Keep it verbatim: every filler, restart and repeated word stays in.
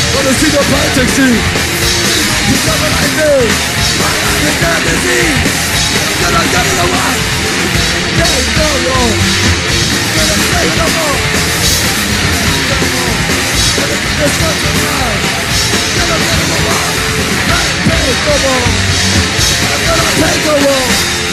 Wanna see the politics see. You never like me. My life is not disease. Then I get it away. There's no law. Then I say no more. No more. It's not the right. Then I get it away. I ain't paid no more. I'm gonna take a walk.